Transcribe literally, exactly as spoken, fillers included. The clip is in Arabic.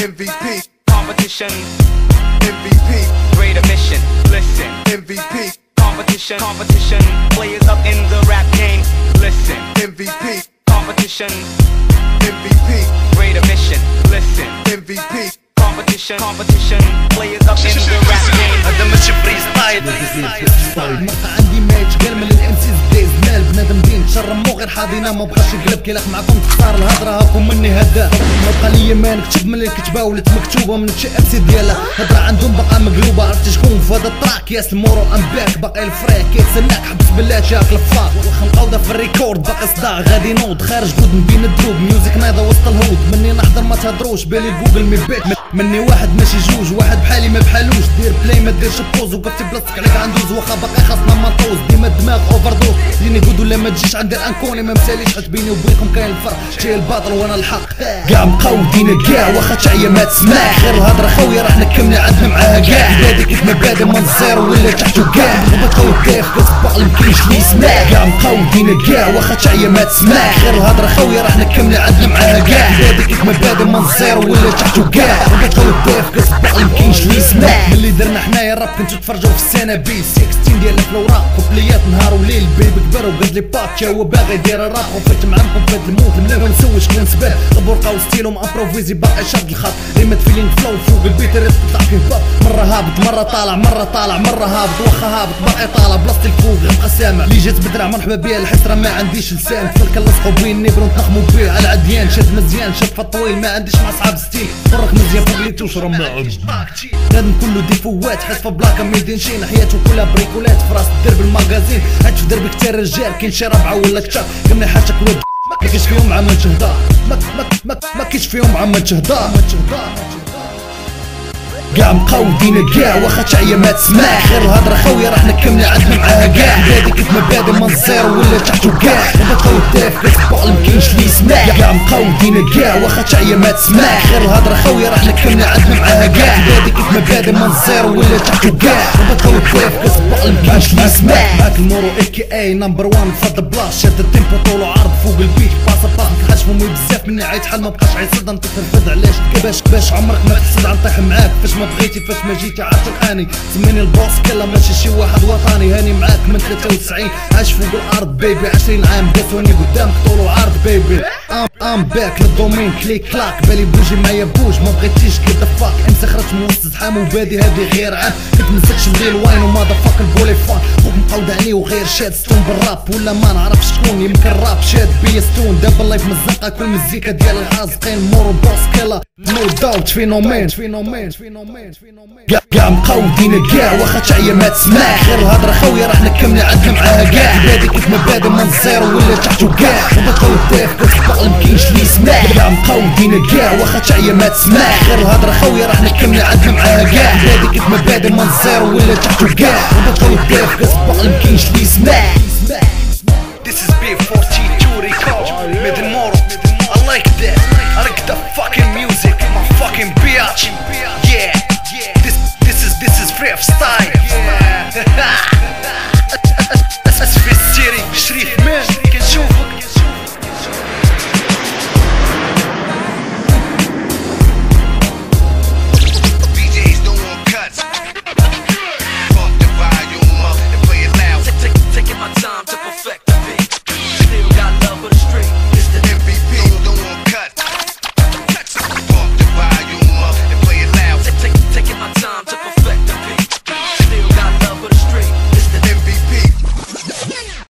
M V P competition, M V P greater mission. Listen, M V P competition, competition. Players up in the rap game. Listen, M V P competition, M V P greater mission. Listen, M V P competition, competition. Players up in the rap game. هذا ماشي فري ستايل. المقطع عندي ما يتقال من الام سي دايز مال بنادم دين شرمو غير حاضينا ما بقاش يقلب كيلاق معكم تختار الهضره هاكم مني هدا ما بقى ليا ما نكتب من الكتبه ولات مكتوبه من شي ام سي ديالها هضره عندهم باقا مقلوبه عرفتي شكون في هذا الطراك ياس المورو ام باك باقي الفريق كيتسناك حبس بالله جاك الفاق واخا مقوده في الريكورد باقي صداع غادي نوض خارج جود من بين الدروب ميوزك نايضه وسط الهود مني نحضر ما تهضروش بالي جوجل مي بيت مني واحد ماشي جوج واحد بحالي ما بحالوش دير بلاي ما ديرش بوز وقفتي بلاصتك عليك غندوز واخا باقي خاصنا ما نطوز ديما الدماغ اوفر دوز جيني قود ولا ما تجيش عندي انكوني ما مساليش حيت بيني وبينكم كاين الفرق جاي الباطل وانا الحق كاع مقودين كاع واخا تعيا ما تسمع غير الهضره خويا راح نكمل عندنا معاها كاع بادي كيف ما بادي من الزيرو ولا تحتو كاع بغيتو داخل كتبقى مكاينش لي يسمع كاع مقودين كاع واخا تعيا ما تسمع غير الهضره خويا راح نكمل عندنا معاها كاع بادي كيف ما بادي من الزيرو ولا تحتو كاع بغيتو داخل كتبقى مكاينش لي يسمع ملي درنا حنايا الراب كنتو تفرجوا في السنابيل ستاشر ديال الفلوراق كوبليات نهار وليل بيبي كبر وقاد لي باتشا هو باغي يدير الراب وفيت معاكم فات الموت ملا ما نسوي شكون سباب غبور ستيلو مابروفيزي باقي شاد الخط ريمات فيلينغ فلو فوق البيت ريت تطلع فيه باب مره هابط مره طالع مره طالع مره هابط واخا هابط باقي طالع بلاصتي الفوق غنبقى سامع اللي جات بدرع مرحبا بيا الحسره ما عنديش لسان فلك نلصقو بين نبرو نتنخمو بيه على عديان شاد مزيان شاد طويل ما عنديش مع صحاب ستيل فرق مزيان فوق لي توشرم ما هادم كله ديفوات حيت في بلاكا ميدين شين حياته كلها بريكولات في راس الدرب الماغازين حيت في دربي كتير رجال كاين شي ربعه ولا كتر قمنا حاجتك ود ما كاينش فيهم عام تهضر ما ما ما كاينش فيهم عام تهضر كاع مقودين كاع واخا تعيا ما تسمع غير الهضره خويا راح نكمل عندنا معاها كاع بادي كيف ما بادي من الزيرو ولا تحتو كاع بغيتو داف كتبقى مكاينش لي يسمع كاع مقودين كاع واخا تعيا ما تسمع غير الهضره خويا راح نكمل عندنا معاها كاع بادي كيف ما بادي من الزيرو ولا تحتو كاع بغيتو داف كتبقى مكاينش لي يسمع معاك المورو اي كي اي نمبر وان فهاد البلاص شاد التيمبو طولو عرض فوق البيت باسا باس متلحقش فمي بزاف مني عيط حال ما بقاش عيصد نطيح الفد علاش باش باش عمرك ما تحسد غنطيح معاك فاش ما بغيتي فاش ما جيتي عاشق اني سميني البوس كلا ماشي شي واحد وطني هاني معاك من ثلاثة وتسعين عايش فوق الارض بيبي عشرين عام دافوني قدامك طول وعرض بيبي ام ام باك للدومين كليك كلاك بالي بوجي معايا بوج ما بغيتيش كي دفاك امسى خرجت من وسط زحام وبادي هادي غير عام كنت مسكش ندير واين وماذا فاك البولي فان خوك مقود عليه وغير شاد ستون بالراب ولا ما نعرفش شكون يمكن راب شاد بيا ستون دابا اللايف مزقه كل مزيكا ديال الحازقين مورو بوس كلا نو داوت فينومين فينومين فينومين كاع مقودين كاع واخا تعيا ما تسمع غير الهضره خويا راح نكمل عندنا معاها كاع بادي كيف ما بادي من الزيرو ولا تحتو كاع بغيتو داف كتبقى مكاينش لي يسمع كاع مقودين كاع واخا تعيا ما تسمع غير الهضره خويا راح نكمل عندنا معاها كاع بادي كيف ما بادي من الزيرو ولا تحتو كاع بغيتو داف كتبقى مكاينش لي يسمع. This is B forty-two record with Moro. I like that. I like the fucking music, my fucking bitch.